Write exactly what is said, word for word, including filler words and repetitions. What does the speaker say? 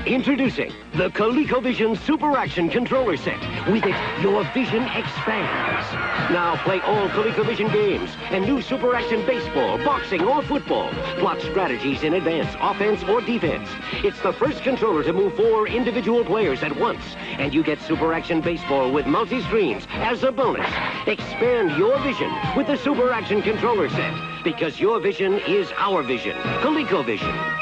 Introducing the ColecoVision Super Action Controller Set. With it, your vision expands. Now play all ColecoVision games and new Super Action baseball, boxing, or football. Plot strategies in advance, offense or defense. It's the first controller to move four individual players at once. And you get Super Action baseball with multi-screens as a bonus. Expand your vision with the Super Action Controller Set. Because your vision is our vision. ColecoVision.